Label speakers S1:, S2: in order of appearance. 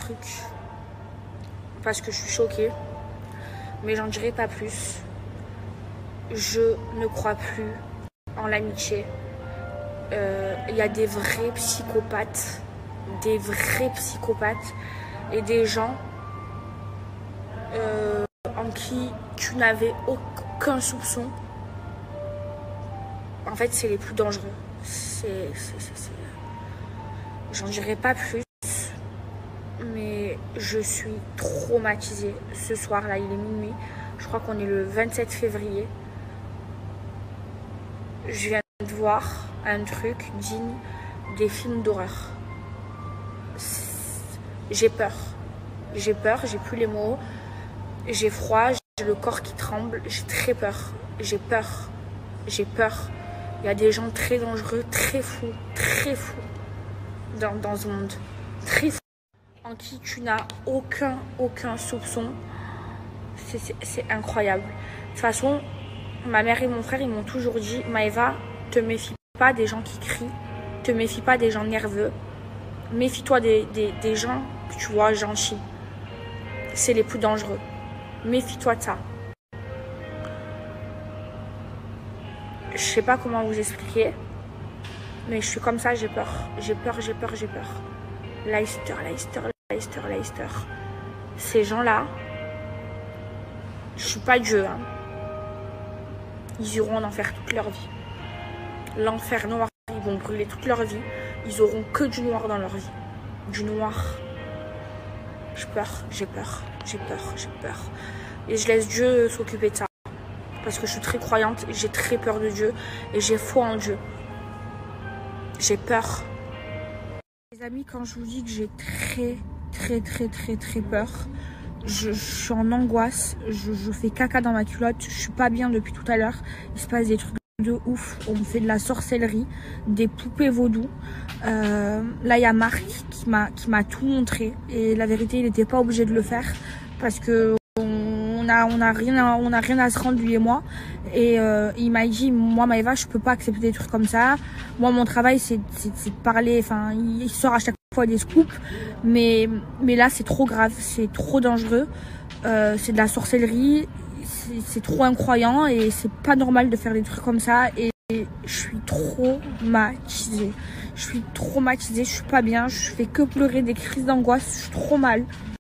S1: truc parce que je suis choquée, mais j'en dirai pas plus. Je ne crois plus en l'amitié. Il y a des vrais psychopathes et des gens en qui tu n'avais aucun soupçon. En fait, c'est les plus dangereux. J'en dirai pas plus, mais je suis traumatisée. Ce soir là, il est minuit, je crois qu'on est le 27 février. Je viens de voir un truc digne des films d'horreur. J'ai peur, j'ai plus les mots, j'ai froid, j'ai le corps qui tremble, j'ai très peur, j'ai peur. Il y a des gens très dangereux, très fous dans ce monde, très fous, en qui tu n'as aucun soupçon. C'est incroyable. De toute façon, ma mère et mon frère, ils m'ont toujours dit, Maëva, te méfie pas des gens qui crient, te méfie pas des gens nerveux, méfie-toi des gens que tu vois gentils. C'est les plus dangereux. Méfie-toi de ça. Je sais pas comment vous expliquer, mais je suis comme ça, j'ai peur. Leicester. Ces gens-là, je suis pas Dieu, hein. Ils iront en enfer toute leur vie. L'enfer noir, ils vont brûler toute leur vie. Ils auront que du noir dans leur vie. Du noir. J'ai peur. Et je laisse Dieu s'occuper de ça. Parce que je suis très croyante, j'ai très peur de Dieu et j'ai foi en Dieu. J'ai peur. Les amis, quand je vous dis que j'ai très peur, je suis en angoisse, je fais caca dans ma culotte, je suis pas bien depuis tout à l'heure. Il se passe des trucs de ouf, on me fait de la sorcellerie, des poupées vaudou. Là, il y a Marc qui m'a tout montré et la vérité, il n'était pas obligé de le faire parce que on a rien à se rendre, lui et moi. Et il m'a dit, moi Maëva, je peux pas accepter des trucs comme ça. Moi, mon travail, c'est de parler. Enfin, il sort à chaque fois des scoops, mais là, c'est trop grave, c'est trop dangereux. C'est de la sorcellerie, c'est trop incroyant et c'est pas normal de faire des trucs comme ça. Et je suis traumatisée. Je suis pas bien. Je fais que pleurer, des crises d'angoisse. Je suis trop mal.